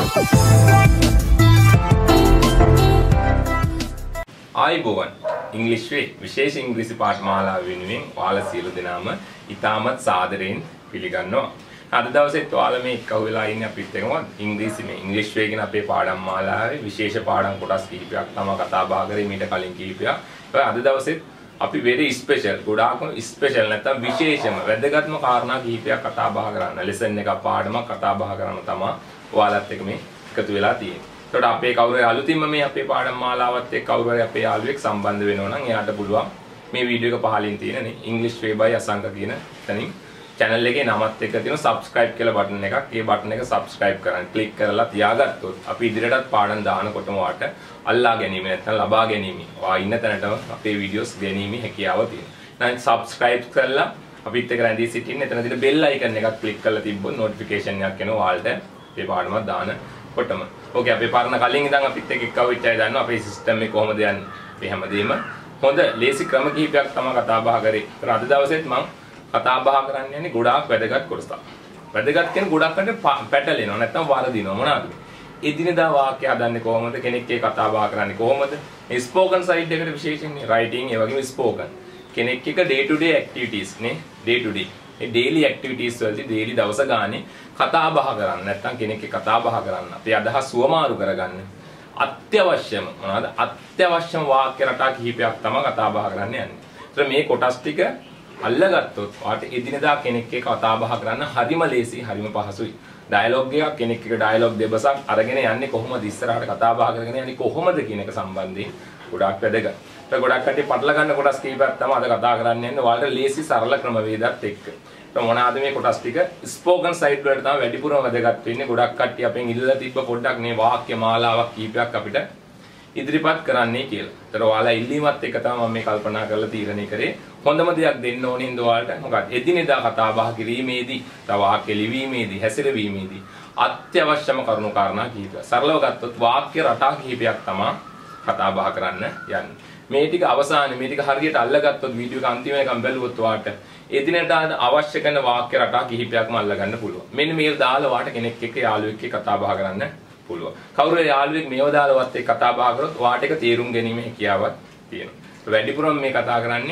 ආයුබෝවන් ඉංග්‍රීසි වේ විශේෂ ඉංග්‍රීසි පාඨමාලාව වෙනුවෙන් ඔයාලා සියලු දෙනාම ඉතාමත් සාදරයෙන් පිළිගන්නවා. අද දවසේත් ඔයාලා මේ එක්ව වෙලා ඉන්නේ අපිත් එක්කම ඉංග්‍රීසි මේ ඉංග්‍රීසි වේ කියන අපේ පාඩම් මාලාවේ විශේෂ පාඩම් කොටස් කිහිපයක් තමයි කතා බහ කරේ මීට කලින් කිහිපයක්. අද දවසේත් අපි very special ගොඩාක්ම special නැත්නම් විශේෂම වැදගත්ම කාරණා කිහිපයක් කතා බහ කරන්න. ලෙසන් එකක් පාඩමක් කතා බහ කරන්න තමයි ඔයාලත් එක්ක මේ එකතු වෙලා තියෙන්නේ. ඒකට අපේ කවුරු හරි අලුතින්ම මේ අපේ පාඩම් මාලාවත් එක්ක කවුරු හරි අපේ යාළුවෙක් සම්බන්ධ වෙනවා නම් එයාට පුළුවන් මේ වීඩියෝ එක පහලින් තියෙන නේ English way by අසංක කියන තැනින් channel එකේ නමත් එක්ක තියෙන subscribe කියලා බටන් එකක්. ඒ බටන් එක subscribe කරන් click කරලා තියාගත්තොත් අපි ඉදිරියටත් පාඩම් දානකොටම වාට අල්ලා ගැනීම නැත්නම් ලබා ගැනීම වා ඉන්න තැනටම අපේ වීඩියෝස් ගැනීමේ හැකියාව තියෙනවා. නැත්නම් subscribe කරලා අපිත් එක්ක රැඳී සිටින්න එතන තියෙන bell icon එකක් click කරලා තිබ්බොත් notification එකක් එනවා ඔයාලට මේ පාඩමක් දාන කොටම. ඕකේ අපි පාරණ කලින් ඉඳන් අපිත් එක්ක එක්කව ඉච්චයි දන්නවා අපේ සිස්ටම් එක කොහොමද යන්නේ. මේ හැමදේම හොඳ ලේසි ක්‍රම කිහිපයක් තමයි කතා බහ කරේ. ඒත් අද දවසේත් මම කතා බහ කරන්න යන්නේ ගොඩාක් වැදගත් කොටසක්. වැදගත් කියන්නේ ගොඩක් අට පැටලෙනවා නැත්නම් වරදිනවා මොනවාද? එදිනෙදා වාක්‍ය හදන්නේ කොහොමද? කෙනෙක් එක්ක කතා බහ කරන්නේ කොහොමද? මේ ස්පෝකන් සයිඩ් එකට විශේෂයෙන් රයිටින් ඒ වගේම ස්පෝකන්. කෙනෙක් එක්ක day to day activities නේ day to day. A daily activities වලදී daily දවස ගානේ කතා බහ කරන්න නැත්නම් කෙනෙක් එක්ක කතා බහ කරන්න. අපේ අදහස් සුවමාරු කරගන්න. අත්‍යවශ්‍යම මොනවාද? අත්‍යවශ්‍යම වාක්‍ය රටා කිහිපයක් තමයි කතා බහ කරන්න යන්නේ. ඒතර මේ කොටස් ටික අල්ලගත්තොත් වාට එදිනෙදා කෙනෙක් එක්ක කතා බහ කරන්න හරිම ලේසි හරිම පහසුයි. ඩයලොග් එකක් කෙනෙක් එක්ක ඩයලොග් දෙබසක් අරගෙන යන්නේ කොහොමද ඉස්සරහට කතා බහ කරගෙන යන්නේ කොහොමද කියන එක සම්බන්ධයෙන් ගොඩාක් වැදගත්. ඒක ගොඩක් කටි පටල ගන්න කොටස් කීපයක් තමයි අද කතා කරන්න යන්නේ. ඔයාලට ලේසි සරල ක්‍රමවේදات එක්ක. ඒක මොනවාද මේ කොටස් ටික? ස්පෝකන් සයිඩ් වලට තමයි වැඩිපුරම වැදගත් වෙන්නේ. ගොඩක් කට්ටිය අපෙන් ඉල්ලලා තිබ්බ පොඩ්ඩක් මේ වාක්‍ය මාලාවක් කීපයක් අපිට ඉදිරිපත් කරන්නයි කියලා. ඒතර ඔයාලා ඉල්ලීමත් එක්ක තමයි මම මේ කල්පනා කරලා තීරණය කරේ. හොඳම දෙයක් දෙන්න ඕනේ හින්දා ඔයාලට මොකක්ද? එදිනෙදා කතා බහ කිරීමේදී, තව වාක්‍ය ලිවීමේදී, හැසිරවීමේදී අත්‍යවශ්‍යම කරුණු කාරණා කිහිපයක්. සරලව ගත්තොත් වාක්‍ය රටා කිහිපයක් තමයි කතා බහ කරන්න යන්නේ. මේ ටික අවසානයේ මේ ටික හරියට අල්ලගත්තොත් වීඩියෝ එක අන්තිම එකම බැලුවොත් ඔයාලට එදිනෙදා අවශ්‍ය කරන වාක්‍ය රටා කිහිපයක්ම අල්ලගන්න පුළුවන්. මෙන්න මේක දාලා ඔයාලට කෙනෙක් එක්ක යාළුවෙක් එක්ක කතා බහ කරන්න පුළුවන්. කවුරු හරි යාළුවෙක් මේව දාලවත් එක්ක කතා බහ කරොත් ඔයාට ඒක තේරුම් ගැනීම හැකියාවක් තියෙනවා. වැඩිපුරම මේ කතා කරන්නේ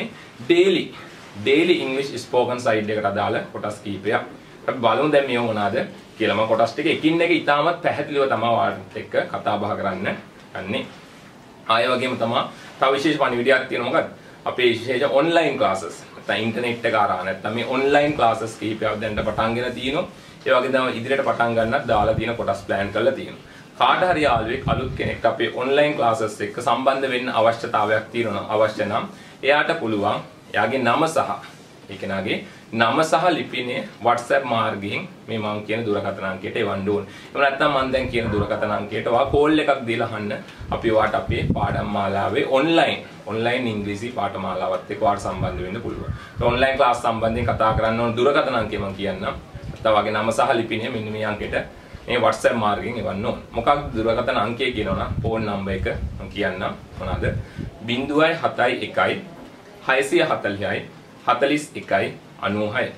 daily English spoken side එකට අදාළ කොටස් කීපයක්. අපි බලමු දැන් මේව මොනවාද කියලා. මම කොටස් ටික එකින් එක ඉතාමත් පැහැදිලිව තමයි ඔයාලට එක්ක කතා බහ කරන්න යන්නේ. ආයෙ වගේම තමයි තව විශේෂ පණිවිඩයක් තියෙනවා. මොකද අපේ විශේෂ online classes නැත්නම් ඉන්ටර්නෙට් එක කරා නැත්නම් මේ online classes කීපයක් දැන් පටන්ගෙන තියෙනවා. ඒ වගේ තමයි ඉදිරියට පටන් ගන්නත් දාලා තියෙන කොටස් plan කරලා තියෙනවා. කාට හරි යාළුවෙක් අලුත් කෙනෙක් අපේ online classes එක්ක සම්බන්ධ වෙන්න අවශ්‍යතාවයක් තියෙනවා. අවශ්‍ය නම් එයාට පුළුවන් එයාගේ නම සහ ඒ කෙනාගේ නම සහ ලිපිනේ WhatsApp මාර්ගයෙන් මේ මම කියන දුරකථන අංකයට එවන්න ඕනේ. එහෙම නැත්නම් මම දැන් කියන දුරකථන අංකයට ඔයා කෝල් එකක් දීලා අහන්න අපි ඔයාට අපේ පාඩම් මාලාවේ online ඉංග්‍රීසි පාඨමාලාවත් එක්ක ඔයාට සම්බන්ධ වෙන්න පුළුවන්. online class සම්බන්ධයෙන් කතා කරන්න ඕන දුරකථන අංකය මම කියන්නම්. වගේ නම සහ ලිපිනේ මෙන්න මේ අංකයට මේ WhatsApp මාර්ගයෙන් එවන්න ඕන. මොකක්ද දුරකථන අංකය කියනවනම් ෆෝන් නම්බර් එක මම කියන්නම් මොනවාද? 071 640යි 41යි 96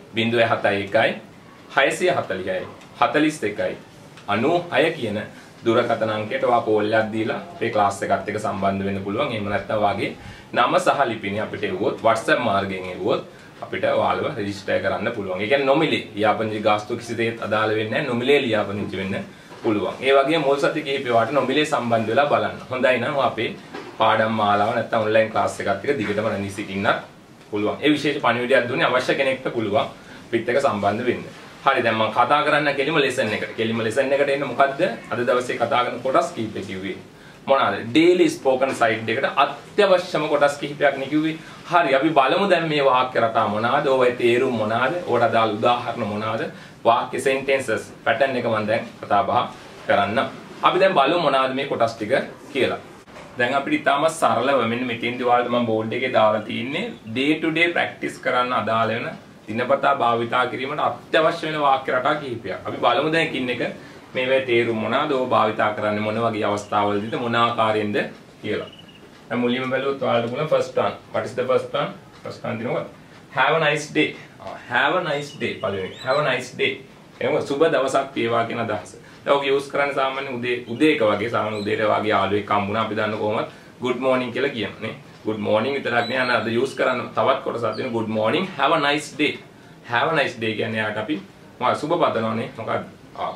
071 640යි 41යි 96 කියන දුරකථන අංකයට ඔයා කෝල් එකක් දීලා අපේ ක්ලාස් එකත් එක්ක සම්බන්ධ වෙන්න පුළුවන්. එහෙම නැත්නම් වාගේ නම සහ ලිපිනේ අපිට එවුවොත් WhatsApp මාර්ගයෙන් එවුවොත් අපිට ඔයාලව රෙජිස්ටර් කරන්න පුළුවන්. ඒ කියන්නේ නොමිලේ ලියාපදිංචි ගාස්තු කිසි දෙයක් අදාළ වෙන්නේ නැහැ. නොමිලේ ලියාපදිංචි වෙන්න පුළුවන්. ඒ වගේම මුල් සති කිහිපේ වාට නොමිලේ සම්බන්ධ වෙලා බලන්න. හොඳයි නම් අපේ පාඩම් මාලාව නැත්නම් ඔන්ලයින් ක්ලාස් එකත් එක්ක දිගටම රැඳී සිටින්නත් පුළුවන්. ඒ විශේෂ පණිවිඩයක් දුන්නේ අවශ්‍ය කෙනෙක්ට පුළුවන් පිට එක සම්බන්ධ වෙන්න. හරි දැන් මම කතා කරන්න කෙලිම ලෙසන් එකට. කෙලිම ලෙසන් එකට එන්න මොකද්ද? අද දවසේ කතා කරන කොටස් කිහිපයක් කිව්වේ. මොනවාද? daily spoken side එකට අත්‍යවශ්‍යම කොටස් කිහිපයක් නේ කිව්වේ. හරි අපි බලමු දැන් මේ වාක්‍ය රටා මොනවාද? ඕවයි තේරුම් මොනවාද? ඕකට අදාළ උදාහරණ මොනවාද? වාක්‍ය sentences pattern එක මම දැන් කතා බහ කරන්න. අපි දැන් බලමු මොනවාද මේ කොටස් ටික කියලා. දැන් අපිට ඉතාම සරලව මෙන්න මෙතෙන්දී ඔයාලට මම බෝඩ් එකේ දාලා තින්නේ day to day practice කරන්න අදාළ වෙන දිනපතා භාවිතා කිරීමට අත්‍යවශ්‍ය වෙන වාක්‍ය රටා කිහිපයක්. අපි බලමු දැන් එකින් එක මේවේ තේරුම් මොනවාද? ඕව භාවිතා කරන්නේ මොන වගේ අවස්ථාවලදීද මොන ආකාරයෙන්ද කියලා. දැන් මුලින්ම බැලුවොත් ඔයාලට පුළුවන් first one. What is the first one? First one දිනවල have a nice day. Have a nice day පළවෙනි. Have a nice day. එහෙනම් සුබ දවසක් වේවා කියන අදහස. දැන් ඔක යූස් කරන්නේ සාමාන්‍ය උදේක වගේ සාමාන්‍ය උදේට වගේ යාළුවෙක් හම්බුණා අපි දන්න කොහොමද good morning කියලා කියනවා නේ. good morning විතරක් නේ අද යූස් කරන්න තවත් කොටසක් දෙන good morning have a nice day. have a nice day කියන්නේ යාට අපි සුබ පතනවානේ. මොකක්ද?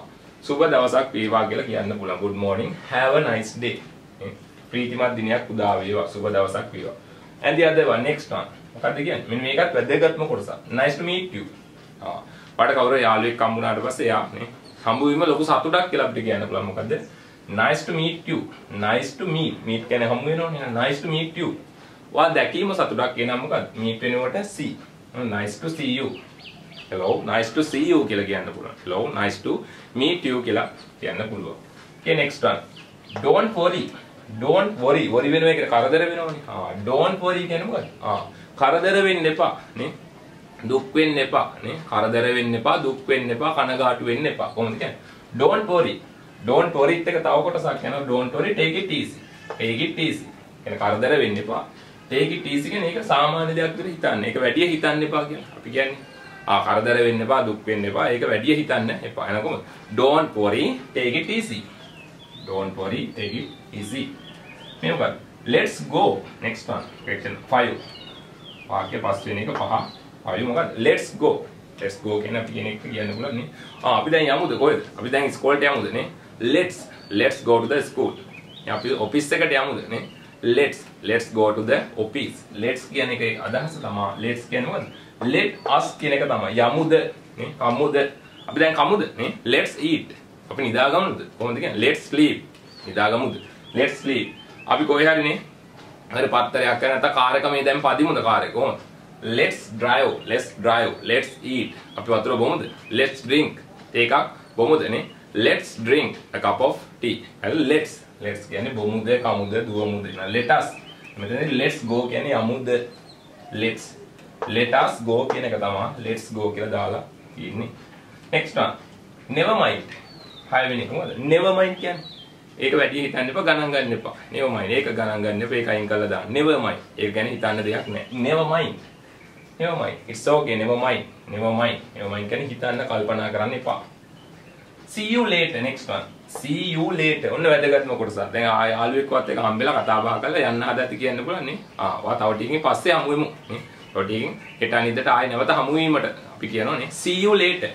සුබ දවසක් වේවා කියලා කියන්න පුළුවන්. good morning have a nice day. ප්‍රීතිමත් දිනයක් උදා වේවා. සුබ දවසක් වේවා. and the other one next one. මොකක්ද කියන්නේ? මෙන්න මේකත් වැදගත්ම කොටසක්. nice to meet you. පාට කවුරු යාළුවෙක් හම්බුනාට පස්සේ යා නේ හම්බු වීම ලොකු සතුටක් කියලා අපිට කියන්න පුළුවන්. මොකද්ද? nice to meet you. nice to meet කියන්නේ හම්බ වෙනවනේ. nice to meet you. වා දැකීම සතුටක් කියනවා මොකද්ද? meet වෙනකොට see. nice to see you. hello nice to see you කියලා කියන්න පුළුවන්. hello nice to meet you කියලා කියන්න පුළුවන්. okay next one. don't worry. don't worry. worry වෙනවා කියන්නේ කරදර වෙනවනේ. don't worry කියන්නේ මොකද්ද? කරදර වෙන්න එපා නේ. දුක් වෙන්න එපා නේ. කරදර වෙන්න එපා, දුක් වෙන්න එපා, කනගාටු වෙන්න එපා. කොහොමද කියන්නේ? don't worry. don't worry එක තව කොටසක් යනවා. don't worry take it easy. take it easy. කියන්නේ කරදර වෙන්න එපා. take it easy කියන්නේ ඒක සාමාන්‍ය දෙයක් විදිහට හිතන්න. ඒක වැඩි හිතන්න එපා කියලා. අපි කියන්නේ කරදර වෙන්න එපා, දුක් වෙන්න එපා. ඒක වැඩි හිතන්න එපා. එහෙනම් කොහොමද? don't worry take it easy. don't worry take it easy. මේ මොකක්ද? let's go. next one. question 5. වාක්‍ය පස්වෙනි එක 5. ආයු මොකක්ද? let's go. let's go කියන අපි කෙනෙක් කියන්න පුළුවන් නේ. අපි දැන් යමුද කොහෙද? අපි දැන් ඉස්කෝලේට යමුද නේ? let's go to the school. අපි ඔෆිස් එකට යමුද නේ? let's go to the office. let's කියන එකේ අදහස තමයි let's කියන්නේ මොකද්ද? let us කියන එක තමයි. යමුද නේ? කමුද? අපි දැන් කමුද නේ? let's eat. අපි නිදාගමුද? කොහොමද කියන්නේ? let's sleep. නිදාගමුද? let's sleep. අපි කොහේ හරි නේ? හරි පත්තරයක් කරන නැත්නම් කාර් එක මේ දැන් පදිමුද කාර් එක කොහොමද? let's drive. let's eat. අපි වතුර බොමුද? let's drink. තේ එකක් බොමුද නේ? let's drink a cup of tea. හරි let's කියන්නේ බොමුද, කමුද, දුවමුද නේ. let us. මෙතන let's go කියන්නේ යමුද. let us go කියන එක තමයි let's go කියලා දාලා තියෙන්නේ. next one. never mind. හයවෙනි එක මොකද? never mind කියන්නේ ඒක වැඩි හිතන්න එපා, ගණන් ගන්න එපා. never mind. ඒක ගණන් ගන්න එපා. ඒක අයින් කරලා දාන්න. never mind. ඒක ගැන හිතන්න දෙයක් නැහැ. never mind. it's okay. never mind කියන්නේ හිතන්න කල්පනා කරන්න එපා. see you later. next one. see you later. ඔන්න වැදගත්ම කොටස. දැන් යාළුවෙක්වත් එක හම්බෙලා කතා බහ කරලා යන්න හදati කියන්න පුළුවන් නේ. ඔයා තව ටිකකින් පස්සේ හමු වෙමු නේ. තව ටිකකින් හෙට අනිද්දාට ආයෙ නැවත හමු වීමට අපි කියනවා නේ see you later.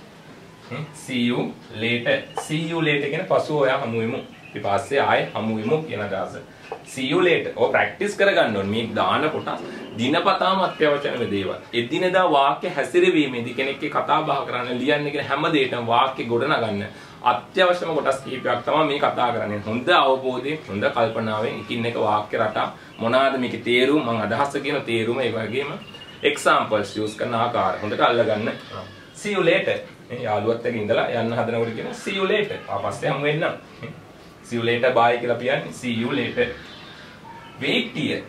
see you later කියන පසුව ඔයා හමු වෙමු. ඊට පස්සේ ආයෙ හමු වෙමු කියන අදහස. see you later. ඔය ප්‍රැක්ටිස් කරගන්න ඕනේ. මේ දාන කොටස් දිනපතාම අත්‍යවශ්‍ය වෙන දේවල්. එදිනෙදා වාක්‍ය හැසිරවීමේදී කෙනෙක්ගේ කතා බහ කරන්න ලියන්න කියන හැම දෙයකම වාක්‍ය ගොඩනගන්න අත්‍යවශ්‍යම කොටස් කිහිපයක් තමයි මේ කතා කරන්නේ. හොඳ අවබෝධයෙන්, හොඳ කල්පනාවෙන් එකින් එක වාක්‍ය රටා මොනවාද මේකේ තේරුම, මම අදහස කියන තේරුම, ඒ වගේම examples use කරන ආකාරය හොඳට අල්ලගන්න. see you later. යාළුවත් එක්ක ඉඳලා යන්න හදනකොට කියන see you later. ආපස්සේ හමු වෙන්නම්. see you later bye කියලා කියන්නේ see you later. wait here.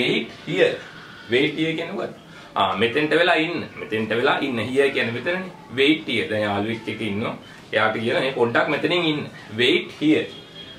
කියන්නේ මොකද්ද? මෙතෙන්ට වෙලා ඉන්න. here කියන්නේ මෙතනනේ. wait here. දැන් යාළුවෙක් එක්ක ඉන්නවා. එයාට කියන මේ පොඩ්ඩක් මෙතනින් ඉන්න. wait here.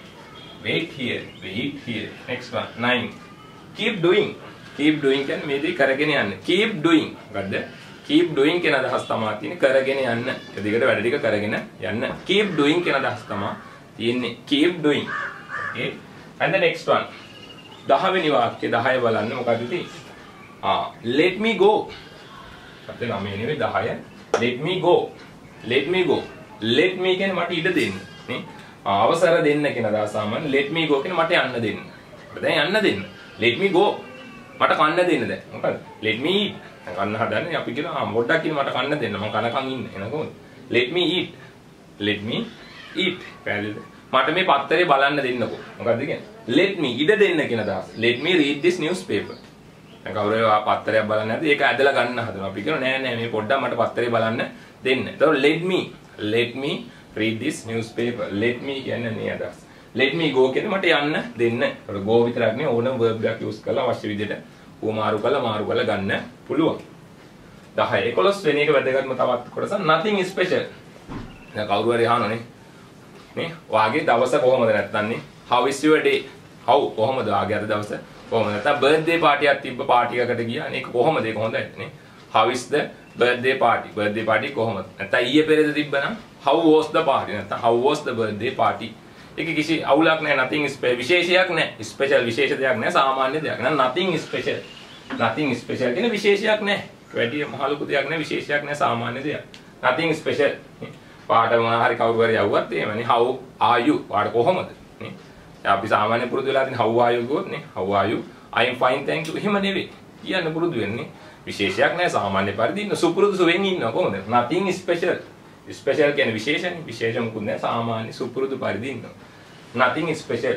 next one 9. keep doing කියන්නේ මේ දේ කරගෙන යන්න. keep doing. මොකද්ද? keep doing කියන අදහස් තමයි තියෙන්නේ කරගෙන යන්න. ඒ දෙකට වැඩ ටික කරගෙන යන්න. keep doing කියන අදහස් තමයි තියෙන්නේ. keep doing. okay and the next one 10 වෙනි වාක්‍ය 10 බලන්න මොකද්ද තියෙන්නේ? let me go. අපිට 9 නෙවෙයි 10. let me go. let me කියන්නේ මට ඉඩ දෙන්න නේ. අවසර දෙන්න කියන අදහස සාමාන්‍ය let me go කියන්නේ මට යන්න දෙන්න. දැන් යන්න දෙන්න. let me go. මට කන්න දෙන්න දැන්. මොකද? let me eat. කන්න හදන්නේ අපි කියන පොඩ්ඩක් කියන මට කන්න දෙන්න. මම කනකන් ඉන්න. එහෙනම් කොහොමද? let me eat. පැහැදිලිද? මට මේ පත්තරේ බලන්න දෙන්නකෝ. මොකද්ද කියන්නේ? let me ඉඩ දෙන්න කියන අදහස. let me read this newspaper. දැන් කවුරු පත්තරයක් බලන්න නැද්ද? ඒක ඇදලා ගන්න හදනවා. අපි කියනවා නෑ මේ පොඩ්ඩක් මට පත්තරේ බලන්න දෙන්න. ඒතකොට let me read this newspaper. let me කියන්නේ නේ අදහස. let me go කියන්නේ මට යන්න දෙන්න. ඒතකොට go විතරක් නේ ඕනම verb එකක් use කරලා අවශ්‍ය විදිහට මාරු කරලා ගන්න පුළුවන්. 10 11 වෙනි එක වැදගත්ම තවත් කොටස nothing special. දැන් කවුරු හරි අහනෝනේ නේ වාගේ දවස කොහොමද නැත්තම් නේ how is your day? how කොහොමද වාගේ අද දවස කොහොමද නැත්තම් birthday party එකක් තිබ්බ party එකකට ගියා නේ කොහොමද ඒක හොඳයි නේ how is the birthday party කොහොමද නැත්තම් ඊයේ පෙරේද තිබ්බනම් how was the party නැත්නම් how was the birthday party. ඒක කිසි අවුලක් නැහැ, nothing විශේෂයක් නැහැ. ස්පෙෂල් විශේෂ දෙයක් නැහැ, සාමාන්‍ය දෙයක්. නේද? nothing special. nothing special කියන විශේෂයක් නැහැ. වැඩි මහ ලොකු දෙයක් නැහැ, විශේෂයක් නැහැ, සාමාන්‍ය දෙයක්. nothing special. පාට මොනවා හරි කවුරු හරි යවුවත් එහෙමනේ how are you? පාට කොහොමද? නේ? අපි සාමාන්‍ය පුරුදු වෙලා තියෙන how are you ගොත් නේ. how are you? I am fine thank you. එහෙම නෙවෙයි. කියන්න පුරුදු වෙන්නේ. විශේෂයක් නැහැ, සාමාන්‍ය පරිදි ඉන්න සුපුරුදු සුවෙන් ඉන්නවා කොහොමද? nothing special. special කියන්නේ විශේෂනේ. විශේෂ මොකුත් නැහැ, සාමාන්‍ය සුපුරුදු පරිදි ඉන්නවා. nothing special.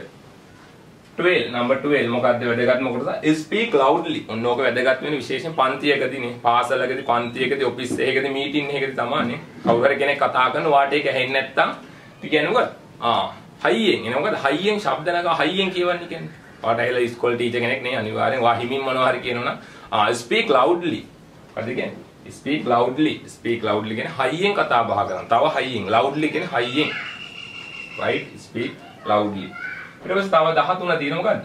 12 number 12 මොකක්ද වැදගත් මොකටද? speak loudly. ඔන්න ඕක වැදගත් වෙන විශේෂයෙන් පන්තියකදීනේ, පාසලකදී, පන්තියකදී, ඔෆිස් එකකදී, මීටින් එකකදී තමයිනේ. කවුරු හරි කෙනෙක් කතා කරන වාට ඒක ඇහෙන්නේ නැත්තම් අපි කියන්නේ මොකද? හයියෙන්. එන මොකද? හයියෙන් ශබ්ද නගා හයියෙන් කියවන්නේ කියන්නේ. වාට ඇවිල්ලා ඉස්කෝල ටීචර් කෙනෙක් නේ අනිවාර්යෙන් වා හිමින් මොනවා හරි කියනවනම් speak loudly. මොකද කියන්නේ? speak loudly. speak loudly කියන්නේ හයියෙන් කතා බහ කරනවා. තව හයියෙන්. loudly කියන්නේ හයියෙන්. right? speak loudly. ඊට පස්සේ තව 13 තියෙන මොකද්ද?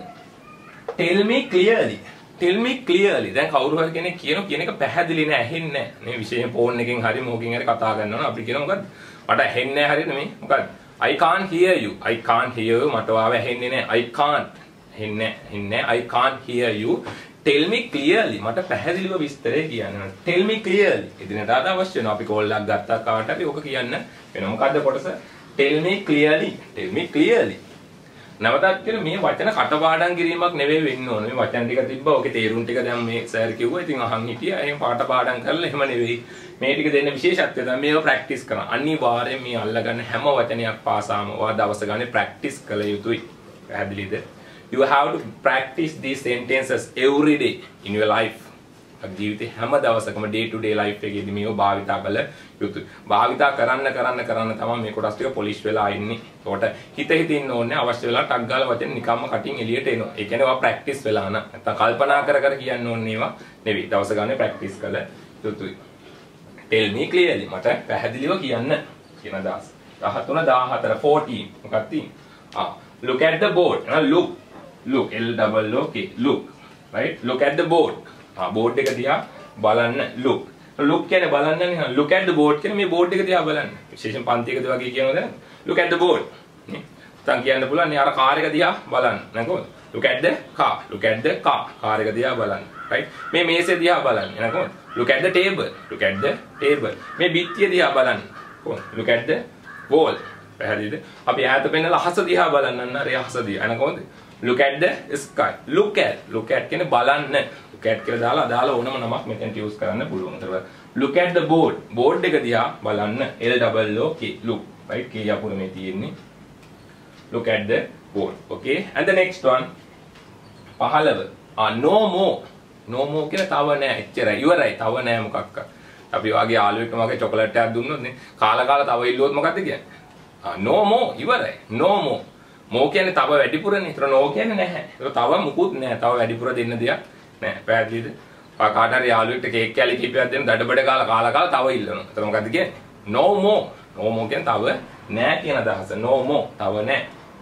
tell me clearly. tell me clearly. දැන් කවුරු හරි කෙනෙක් කියන එක පැහැදිලි නෑ, ඇහෙන්නේ නෑ. මේ විශේෂයෙන් ෆෝන් එකෙන් හරි මොකකින් හරි කතා කරනවා නම් අපි කියන මොකද්ද? මට ඇහෙන්නේ නෑ හරියද මේ? මොකද්ද? I can't hear you. I can't hear you. මට වාව ඇහෙන්නේ නෑ. I can't. ඇහෙන්නේ I can't hear you. tell me clearly. මට පැහැදිලිව විස්තරය කියන්න. tell me clearly. ඉදිනට අද අවශ්‍ය වෙනවා. අපි කෝල් එකක් ගත්තා කාට අපි ඕක කියන්න වෙන මොකද්ද කොටස? tell me clearly. tell me clearly. නවතත් කියන මේ වචන කටපාඩම් කිරීමක් නෙවෙයි වෙන්න ඕනේ. මේ වචන ටික තිබ්බා. ඕකේ තේරුම් ටික දැන් මේ සර් කිව්වා. ඉතින් අහන් හිටියා. එහෙම පාඩම් කරලා එහෙම නෙවෙයි. මේ ටික දෙන්න විශේෂත්වය තමයි මේව ප්‍රැක්ටිස් කරනවා. අනිවාර්යයෙන් මේ අල්ලගන්න හැම වචනයක් පාසාම ඔයා දවස ගානේ ප්‍රැක්ටිස් කළ යුතුයි. පැහැදිලිද? You have to practice these sentences every day in your life. ජීවිතේ හැම දවසකම day to day life එකේදී මේව භාවිතා කළ යුතුයි. භාවිතා කරන්න තමයි මේ කොටස් ටික පොලිෂ් වෙලා ඉන්නේ. ඒකට හිත ඉන්න ඕනේ අවශ්‍ය වෙලා ටක් ගාලා වචන නිකම්ම කටින් එළියට එනවා. ඒ කියන්නේ ඔයා ප්‍රැක්ටිස් වෙලා නැත්නම් කල්පනා කර කියන්න ඕනේ ඒවා නෙවෙයි. දවස ගානේ ප්‍රැක්ටිස් කළ යුතුයි. tell me clearly. මට පැහැදිලිව කියන්න කියන අදහස. 13 14 14 මොකක්ද තියෙන්නේ? look at the board. look L double O K look. right? look at the board. board එක දිහා බලන්න. look කියන්නේ බලන්නනේ. look at the board කියන්නේ මේ board එක දිහා බලන්න. විශේෂයෙන් පන්තියකදී වගේ කියනවද? look at the board. නේ. නැත්නම් කියන්න පුළුවන් නේ අර කාර් එක දිහා බලන්න. නේද? look at the car. look at the car. Car එක දිහා බලන්න. right? මේ මේසෙ දිහා බලන්න. නේද? look at the table. look at the table. මේ බිත්තිය දිහා බලන්න. look at the wall. පැහැදිලිද? අපි ඈත පෙන්නලා අහස දිහා බලන්න අර අහස දිහා. එන කොහොමද? look at the sky. look at කියන්නේ බලන්න. look at කියලා දාලා ඕනම නමක් මෙතෙන්ට යූස් කරන්න පුළුවන්. look at the board. board එක දිහා බලන්න. L double O K look. right? K යපුර මේ තියෙන්නේ. look at the board. okay? and the next one 15. no more කියන තව නෑ. එච්චරයි. ඉවරයි. තව නෑ මොකක්ක. අපි වාගේ යාළුවෙක් වගේ චොකලට් එකක් දුන්නොත් නේ කාලා තව ඉල්ලුවොත් මොකද්ද කියන්නේ? no more ඉවරයි. no more. මෝ කියන්නේ තව වැඩිපුරනේ. ඒතර නෝ කියන්නේ නැහැ. ඒක තව මුකුත් නැහැ. තව වැඩිපුර දෙන්න දෙයක් නැහැ. පැහැදිලිද? කාට හරි යාළුවෙක්ට කේක් කැලි කීපයක් දෙන්න දඩබඩ කාලා තව ඉල්ලනවා. ඒතර මොකද්ද කියන්නේ? no more. no more කියන්නේ තව නැහැ කියන අදහස. no more. තව නැහැ.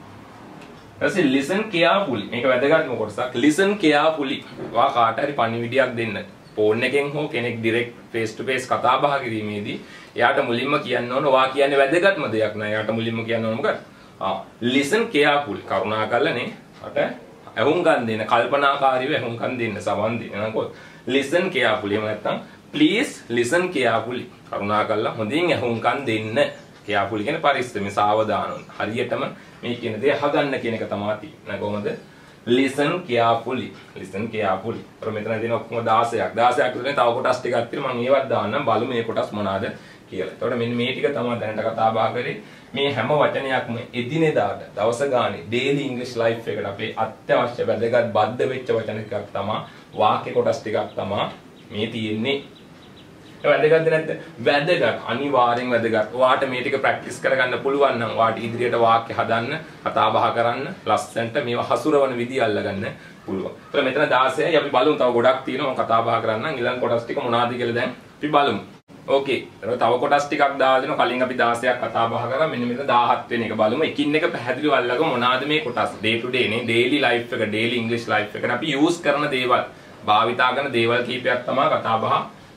ඊට listen carefully. මේක වැදගත්ම කොටසක්. listen carefully. වා කාට හරි පණිවිඩයක් දෙන්න. ෆෝන් එකෙන් හෝ කෙනෙක් ඩිරෙක්ට් ෆේස් ටු ෆේස් කතා බහ කිරීමේදී එයාට මුලින්ම කියන්න ඕන වා කියන්නේ වැදගත්ම දෙයක් නෑ. එයාට මුලින්ම කියන්න ඕන මොකක්ද? listen carefully. කරුණාකරලා නේ අට ඇහුම්කන් දෙන්න, කල්පනාකාරීව ඇහුම්කන් දෙන්න, සවන් දෙන්න. නේද? listen carefully. එහෙම නැත්නම් please listen carefully. කරුණාකරලා හොඳින් ඇහුම්කන් දෙන්න. carefully කියන්නේ පරිස්සමෙන් සාවධානව. හරියටම මේ කියන දේ අහගන්න කියන එක තමයි තියෙන්නේ. කොහොමද? listen carefully. listen carefully. අර මෙතන දෙන ඔක්කොම 16ක්. 16ක් විතරනේ තව කොටස් ටිකක් තියෙනවා. මම ඒවත් දාන්නම් බලමු මේ කොටස් මොනවාද කියලා. එතකොට මෙන්න මේ ටික තමයි දැනට කතා බහ කරේ. මේ හැම වචනයක්ම එදිනෙදාට දවස ගානේ daily English life එකට අපේ අත්‍යවශ්‍ය වැදගත් බද්ධ වෙච්ච වචන ටිකක් තමයි වාක්‍ය කොටස් ටිකක් තමයි මේ තියෙන්නේ. ඒ වැදගත්ද නැද්ද? වැදගත්. අනිවාර්යෙන් වැදගත්. ඔයාට මේ ටික ප්‍රැක්ටිස් කරගන්න පුළුවන් නම් ඔයාට ඉදිරියට වාක්‍ය හදන්න, කතා බහ කරන්න, ලස්සනට මේවා හසුරවන විදිය අල්ලගන්න පුළුවන්. ඒතර මෙතන 16යි අපි බලමු තව ගොඩක් තියෙනවා කතා බහ කරන්න. ඊළඟ කොටස් ටික මොනවාද කියලා දැන් අපි බලමු. ඕකේ. තව කොටස් ටිකක් දාලා දෙනවා. කලින් අපි 16ක් කතා බහ කරා. මෙන්න මෙතන 17 වෙන එක බලමු. එකින් එක පැහැදිලිව අල්ලගමු මොනවාද මේ කොටස්. day to day නේ daily life එක, daily English life එකට අපි use කරන දේවල්, භාවිතා කරන දේවල් කීපයක් තමයි කතා බහ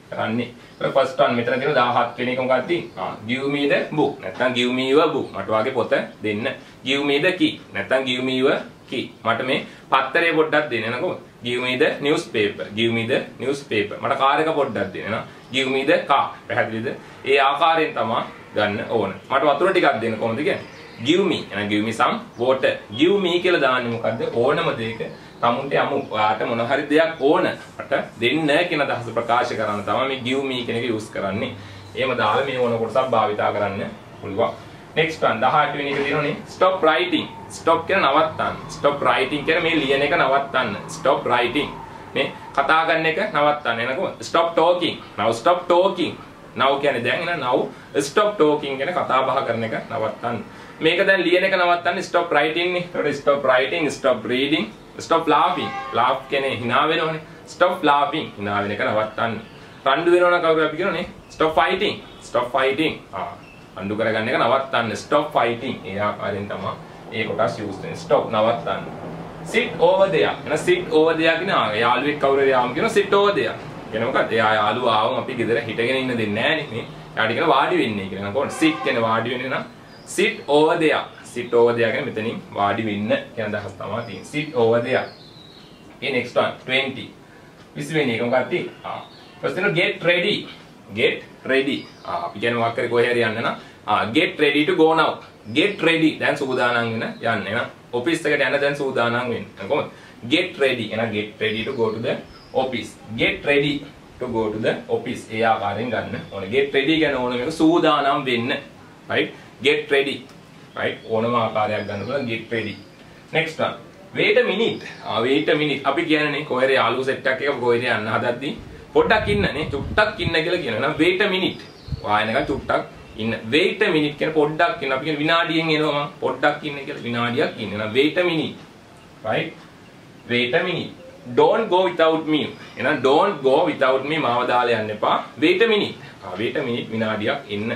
කරන්නේ. ඒක first one මෙතන තියෙන 17 වෙනි එක මොකක්ද? give me the book. නැත්නම් give me your book. මට වාගේ පොත දෙන්න. give me the key. නැත්නම් give me your key. මට මේ පත්තරේ පොඩ්ඩක් දෙන්න නේද? give me the newspaper. give me the newspaper. මට කාර් එක පොඩ්ඩක් දෙන්න නා. give me the car. පැහැදිලිද? ඒ ආකාරයෙන් තමයි ගන්න ඕන. මට වතුර ටිකක් දෙන්න කොහොමද කියන්නේ? give me. එහෙනම් give me some water. give me කියලා දාන්නේ මොකද්ද? ඕනම දෙයක තමුන්ට යමු ඔයාට මොන හරි දෙයක් ඕන මට දෙන්න කියන අදහස ප්‍රකාශ කරන්න තමයි මේ give me කියන එක යූස් කරන්නේ. එහෙම දාලා මේ ඕන කොටසක් භාවිතා කරන්න පුළුවන්. next one 18 වෙනි එක තියෙනනේ stop writing. stop කියන නවත්තන්න. stop writing කියන මේ ලියන එක නවත්තන්න. stop writing. මේ කතා කරන එක නවත්තන්න. එනකො stop talking. now stop talking. now කියන්නේ දැන් එන now stop talking කියන කතා බහ කරන එක නවත්තන්න. මේක දැන් ලියන එක නවත්තන්න stop writing නේ. ඒකට stop writing, stop reading, stop laughing. laugh කියන්නේ hina වෙනවනේ. stop laughing. hina වෙන එක නවත්තන්න. රණ්ඩු වෙනවනම් කවුරු අපි කියනනේ stop fighting. stop fighting. රණ්ඩු කරගන්න එක නවත්තන්න. stop fighting. ඒ ආකාරයෙන් තමයි ඒ කොටස් යූස් වෙන්නේ. stop නවත්තන්න. sit over there. එන sit over there කියන යාළුවෙක් කවුරු හරි ආවම කියන sit over there. කියන මොකක්ද? එයා යාළුවා ආවම අපි ගෙදර හිටගෙන ඉන්න දෙන්නේ නැහැ නේ. එයාට කියන වාඩි වෙන්නේ කියලා. කොහොමද? sit කියන වාඩි වෙන්නේ නම් sit over there. sit over there කියන්නේ මෙතනින් වාඩි වෙන්න කියන අදහස තමයි තියෙන්නේ. sit over there. Okay, next one 20. 20 වෙනි එක මොකක්ද? first one get ready. get ready. අපි කියන්නේ මොකක් කරේ කොහේ හරි යන්න නම් get ready to go now. get ready. දැන් සූදානම් වෙන යන්න එන. office එකට යන්න දැන් සූදානම් වෙන්න. කොහොමද? get ready. එන get ready to go to the office. get ready to go to the office. ඒ ආකාරයෙන් ගන්න ඕනේ. get ready කියන ඕන මේක සූදානම් වෙන්න. right? get ready. right? ඕනම ආකාරයක් ගන්න පුළුවන් get ready. next one. wait a minute. wait a minute. අපි කියන්නේ කොහේ හරි යාළුවෝ සෙට් එකක් එක කොහේ හරි යන්න හදද්දී පොඩ්ඩක් ඉන්න නේ. චුට්ටක් ඉන්න කියලා කියනවා. wait a minute. වායන එක චුට්ටක් ඉන්න. wait a minute කියන පොඩ්ඩක් ඉන්න. අපි කියන විනාඩියෙන් එනවා මම පොඩ්ඩක් ඉන්න කියලා විනාඩියක් ඉන්න. එහෙනම් wait a minute. right? wait a minute. don't go without me. එහෙනම් don't go without me මාව දාලා යන්න එපා. wait a minute. wait a minute විනාඩියක් ඉන්න.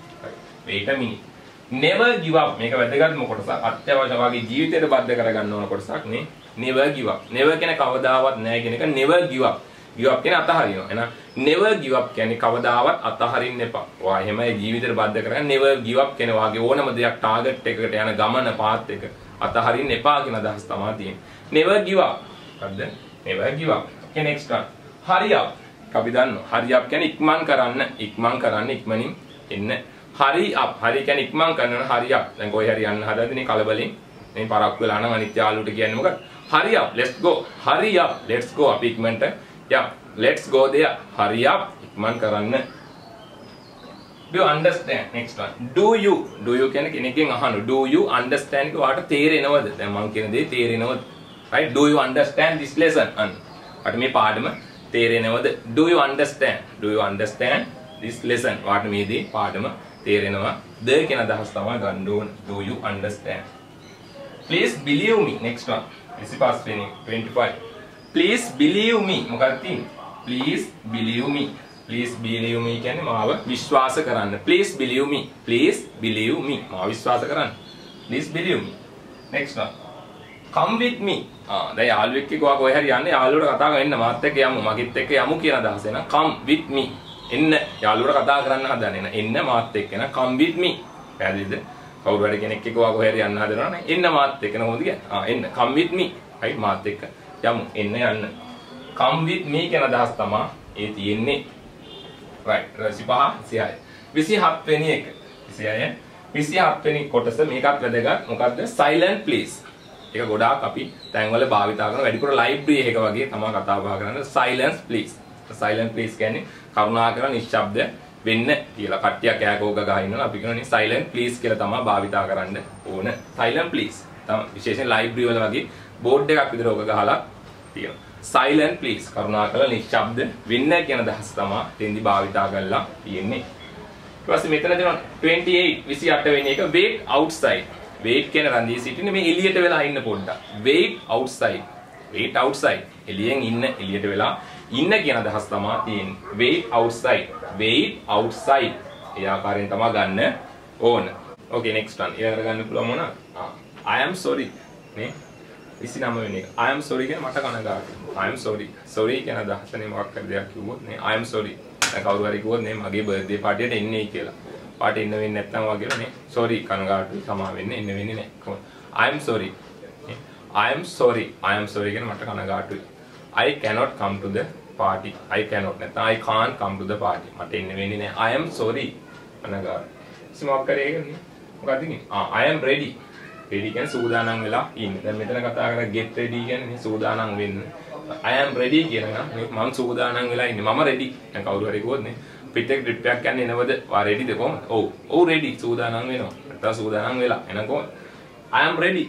wait a minute. never give up. මේක වැදගත්ම කොටසක්. අත්‍යවශ්‍ය වගේ ජීවිතයට බද්ධ කරගන්න ඕන කොටසක් නේ. never give up. never කියන කවදාවත් නැහැ කියන එක never give up. give up කියන අතහරිනවා. එහෙනම් never give up කියන්නේ කවදාවත් අතහරින්න එපා. ඔයා එහෙමයි ජීවිතයට බද්ධ කරගන්න never give up කියන වාගේ ඕනම දෙයක් ටාගට් එකකට යන ගමන පාත් එක අතහරින්න එපා කියන අදහස තමයි තියෙන්නේ. never give up. හරිද? never give up. okay next one. hurry up. අපි දන්නවා. hurry up කියන්නේ ඉක්මන් කරන්න. ඉක්මන් කරන්න ඉක්මනින් එන්න. hurry up. hurry කියන්නේ ඉක්මන් කරනවා. hurry up. දැන් කොහේ හරි යන්න හදද්දී කලබලෙන් මේ පරක් වෙලා නම් අනිත් යාළුවට කියන්නේ මොකක්ද? hurry up. let's go. hurry up. let's go. අපි ඉක්මනට yeah. let's go there. hurry up. ඉක්මන් කරන්න. do you understand? next one. do you කියන්නේ කෙනෙක්ගෙන් අහන. do you understand එක ඔයාලට තේරෙනවද? දැන් මම කියන දේ තේරෙනවද? right? do you understand this lesson? ඔයාලට මේ පාඩම තේරෙනවද? do you understand? do you understand this lesson? ඔයාලට මේ දේ පාඩම තේරෙනවද කියන අදහස තමයි ගන්න ඕන. do you understand? please believe me. next one. 25 වෙනි 25. please believe me. මොකක්ද තියෙන්නේ? please believe me. please believe me කියන්නේ මාව විශ්වාස කරන්න. please believe me. please believe me. මාව විශ්වාස කරන්න. please believe me. next one. come with me. දැන් යාළුවෙක් එක්ක ඔයා කොහේ හරි යන්නේ යාළුවට කතා කරන්න එන්න මාත් එක්ක යමු. මගෙත් එක්ක යමු කියන අදහස එන come with me. එන්න යාළුවට කතා කරන්න හදන එන්න මාත් එක්ක එන come with me. පැහැදිලිද? කවුරු හරි කෙනෙක් එක්ක ඔයා කොහේ හරි යන්න හදනවා නම් එන්න මාත් එක්ක කොහොමද කියන්නේ? එන්න come with me. right මාත් එක්ක යමු. එන්න යන්න. come with me කියන අදහස තමයි ඒ තියෙන්නේ. right 25 27 වෙනි එක 26 වෙනි කොටස මේකත් වැදගත්. මොකද්ද? silent please. ඒක ගොඩාක් අපි තැන්වල භාවිතා කරන වැඩිපුර ලයිබ්‍රරි එක වගේ තමයි කතා බහ කරන්නේ. silence please. silent please කියන්නේ කරුණාකර නිශ්ශබ්ද වෙන්න කියලා. කට්ටියක් කෑකෝග ගහ ඉන්නවා. අපි කියනවා silent please කියලා තමයි භාවිතා කරන්න ඕන. silent please. තමයි විශේෂයෙන් ලයිබ්‍රරි වල වගේ බෝඩ් එකක් විතර ඕක ගහලා තියෙනවා. silent please. කරුණාකර නිශ්ශබ්ද වෙන්න කියන අදහස තමයි තෙන්දි භාවිතා කරලා තියෙන්නේ. ඊට පස්සේ මෙතන දෙනවා 28 28 වෙනි එක wait outside. wait කියන රන්දී සිටින්නේ මේ එළියට වෙලා ඉන්න පොඩ්ඩක්. wait outside. wait outside. එළියෙන් ඉන්න එළියට වෙලා ඉන්න කියන අදහස තමයි තියෙන්නේ. wait outside. wait outside. ඒ ආකාරයෙන් තමයි ගන්න ඕන. okay next one. ඒ අරගන්න පුළුවන් මොනවා? I am sorry. නේ 29 වෙනි එක. I am sorry කියන මට කනගාටුයි. I am sorry. sorry කියන අදහසනේ මොකක් හරි දෙයක් කිව්වොත් නේ I am sorry. දැන් කවුරු හරි කිව්වොත් නේ මගේ බර්ත්ඩේ පාටියට එන්නේ කියලා. පාට එන්න වෙන්නේ නැත්නම් වගේ නේ. sorry කනගාටුයි සමා වෙන්නේ එන්න වෙන්නේ නැහැ. කොහොමද? I am sorry. I am sorry කියන මට කනගාටුයි. I cannot come to the party. I cannot නැත්නම් I can't come to the party. මට එන්න වෙන්නේ නැහැ. I am sorry. කනගාටුයි. මොකක් කරේ කියන්නේ? මොකක්ද කියන්නේ? I am ready. ready කියන්නේ සූදානම් වෙලා ඉන්න. දැන් මෙතන කතා කරා get ready කියන්නේ සූදානම් වෙන්න. I am ready කියනවා මම සූදානම් වෙලා ඉන්නේ. මම ready. දැන් කවුරු හරි කිව්වොත් නේ පිට එක ට්‍රිප් එකක් යන්නේ එනවද? වා readyද කොහොමද? ඔව් ready සූදානම් වෙනවා. නැත්නම් සූදානම් වෙලා එන කොහොමද? I am ready.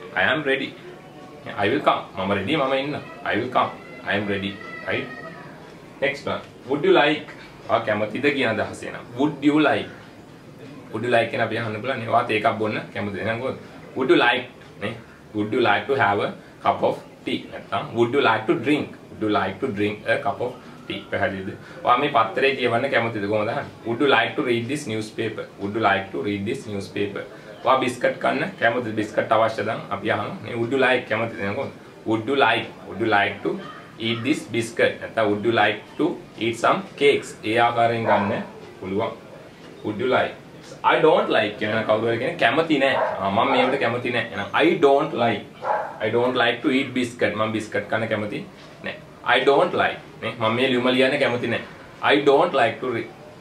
I will come. මම ready මම ඉන්න. I will come. I am ready. right? next one. would you like? කැමතිද කියන අදහස එනවා. would you like කියන අපි අහන්න පුළුවන් නේ. වාත් ඒකක් බොන්න කැමතිද? එහෙනම් කොහොමද? would you like නේ? would you like to have a cup of tea? නැත්නම් would you like to drink? would you like to drink a cup of tea? පැහැදිලිද? ඔයා මේ පත්‍රේ කියවන්න කැමතිද කොහොමද අහන්නේ? would you like to read this newspaper? would you like to read this newspaper? ඔයා biscuit කන්න කැමතිද? බිස්කට් අවශ්‍යද? අපි අහනවා නේ would you like කැමතිද? එහෙනම් කොහොමද? would you like to eat this biscuit? නැත්නම් would you like to eat some cakes? ඒ ආකාරයෙන් ගන්න පුළුවන්. would you like? I don't like කියන කවුරු හරි කියන්නේ කැමති නෑ. මම මේකට කැමති නෑ. එහෙනම් I don't like to eat biscuit. මම බිස්කට් කන්න කැමති නෑ. I don't like නේ මම මේ ලියුම ලියන්න කැමති නෑ. I don't like to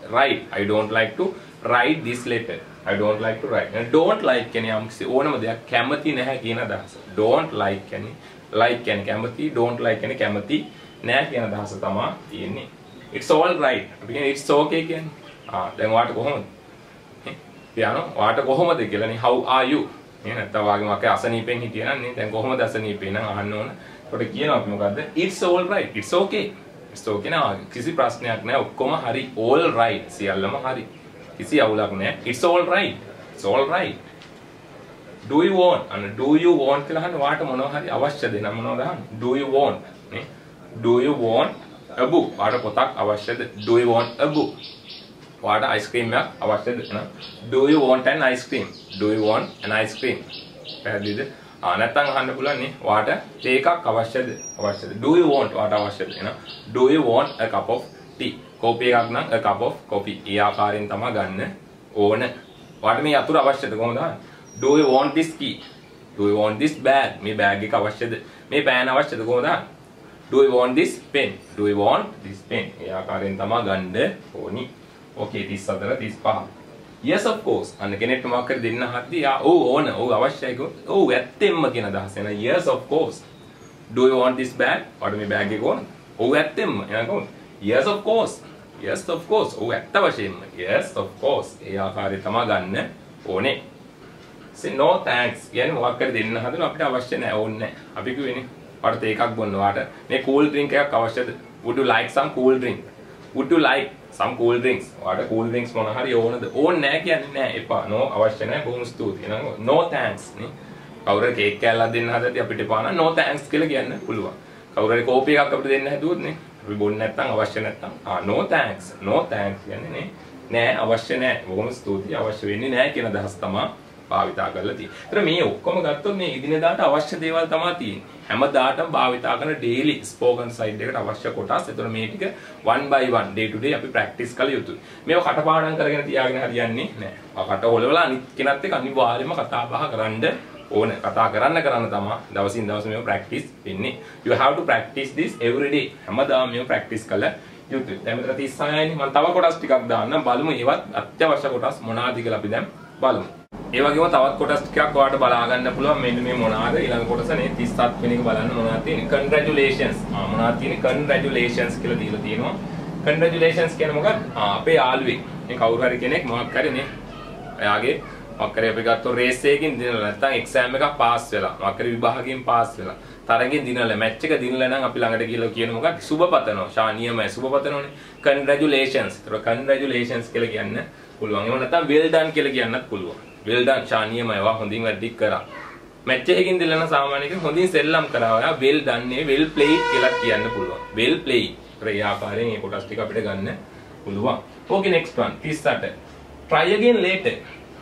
write this letter. I don't like to write. don't like කියන්නේ ඕනම දෙයක් කැමති නැහැ කියන අදහස. don't like කියන්නේ like කියන්නේ කැමති, don't like කියන්නේ කැමති නෑ කියන අදහස තමයි තියෙන්නේ. it's all right. අපි කියන්නේ it's okay කියන්නේ. දැන් ඔයාට කොහොමද? පියානෝ ඔයාට කොහොමද කියලා නේ how are you? නේ නැත්නම් වාගේ මොකක් අසනීපෙන් හිටියනම් නේ දැන් කොහොමද අසනීපේ නම් අහන්න ඕන. ඒකට කියනවා අපි මොකද්ද? it's all right. it's okay. it's okay නා කිසි ප්‍රශ්නයක් නැහැ. ඔක්කොම හරි. all right. සියල්ලම හරි. කිසි අවුලක් නැහැ. it's all right. it's all right. do you want? do you want කියලා අහන්න වාට මොනවා හරි අවශ්‍යද? නම් මොනවද අහන්නේ? do you want? නේ do you want a book? වාට පොතක් අවශ්‍යද? do you want a book? වාට අයිස්ක්‍රීම් එකක් අවශ්‍යද? එහෙනම් do you want an ice cream? do you want an ice cream? පැහැදිලිද? නැත්තම් අහන්න පුළුවන් නේ වාට තේ එකක් අවශ්‍යද? do you want වාට අවශ්‍යද? එහෙනම් do you want a cup of tea? කෝපි එකක් නම් a cup of coffee. ඒ ආකාරයෙන් තමයි ගන්න ඕන. වාට මේ අතුරු අවශ්‍යද කොහොමද අහන්නේ? do you want this key? do you want this bag? මේ බෑග් එක අවශ්‍යද? මේ පෑන් අවශ්‍යද කොහොමද අහන්නේ? do you want this pen? do you want this pen? ඒ ආකාරයෙන් තමයි ගන්න ඕනි. okay 34 35 yes of course අන්න කෙනෙක්ට මොකක් හරි දෙන්න හද්දී ඕන අවශ්‍යයි කිව්වොත් ඇත්තෙන්ම කියන අදහස එන yes of course do you want this bag? ඔයාට මේ බෑග් එක ඕනද? ඇත්තෙන්ම එහෙනම් කොහොමද? yes of course ඇත්ත වශයෙන්ම yes of course ඒ ආකාරයෙන් තමයි ගන්න ඕනේ. say no thanks කියන්නේ මොකක් හරි දෙන්න හදන අපිට අවශ්‍ය නැහැ ඕනේ නැහැ. අපි කිව්වේනේ ඔයාට ඒකක් බොන්න ඔයාට මේ cool drink එකක් අවශ්‍යද? would you like some cool drink? would you like some cool drinks? ඔයාට cool drinks මොන හරි ඕනද? ඕනේ නැහැ කියන්නේ නැහැ. එපා. no අවශ්‍ය නැහැ. බොහොම ස්තුතියි. එහෙනම් no thanks නේ. කවුරු හරි කේක් කෑල්ලක් දෙන්න හදද්දී අපිට එපා නම් no thanks කියලා කියන්න පුළුවන්. කවුරු හරි කෝපි එකක් අපිට දෙන්න හැදුවොත් නේ අපි බොන්නේ නැත්නම් අවශ්‍ය නැත්නම් no thanks කියන්නේ නේ නෑ අවශ්‍ය නෑ. බොහොම ස්තුතියි. අවශ්‍ය වෙන්නේ නෑ කියන අදහස තමයි භාවිතා කරලා තියෙන්නේ. ඒතර මේ ඔක්කොම ගත්තොත් මේ ඉදිනදාට අවශ්‍ය දේවල් තමයි තියෙන්නේ. හැමදාටම භාවිතා කරන daily spoken side එකට අවශ්‍ය කොටස්. ඒතර මේ ටික one by one day to day අපි practice කළ යුතුයි. මේව කටපාඩම් කරගෙන තියාගෙන හරියන්නේ නැහැ. කට හොලවලා අනිත් කෙනත් එක්ක අනිවාර්යයෙන්ම කතා බහ කරන්න ඕන. කතා කරන්න තමයි දවසින් දවස මේව practice වෙන්නේ. You have to practice this every day. හැමදාම මේව practice කළ යුතුයි. දැන් මෙතන 36යි නේ. මම තව කොටස් ටිකක් දාන්නම්. බලමු ඒවත් අත්‍යවශ්‍ය කොටස් මොනවාද කියලා අපි දැන් බලමු. ඒ වගේම තවත් කොටස් ටිකක් ඔයාලට බලා ගන්න පුළුවන්. මෙන්න මේ මොනවාද ඊළඟ කොටස නේ 37 වෙනි එක බලන්න මොනවද තියෙන්නේ. congratulations. මොනවද තියෙන්නේ? congratulations කියලා දීලා තියෙනවා. congratulations කියන්නේ මොකක්ද? අපේ යාළුවෙක්. මේ කවුරු හරි කෙනෙක් මොකක් හරි නේ. එයාගේ මොකක් හරි අපි ගත්තොත් රේස් එකකින් දිනලා නැත්නම් එක්සෑම් එකක් පාස් වෙලා. මොකක් හරි විභාගයෙන් පාස් වෙලා. තරගෙන් දිනලා මැච් එක දිනලා නම් අපි ළඟට ගිහලා කියන මොකක්ද? සුබපතනවා. ශානියමයි සුබපතනෝනේ. congratulations. ඒතර congratulations කියලා කියන්න පුළුවන්. එහෙම නැත්නම් well done කියලා කියන්නත් පුළුවන්. well done ශානියමයි වා හොඳින් වැඩි කරා. මැච් එකකින් දිනලා සාමාන්‍යයෙන් හොඳින් සෙල්ලම් කරා. ඔයා well done නේ well played කියලා කියන්න පුළුවන්. well played. ඒ ආකාරයෙන් මේ කොටස් ටික අපිට ගන්න පුළුවන්. okay next one 38. try again later.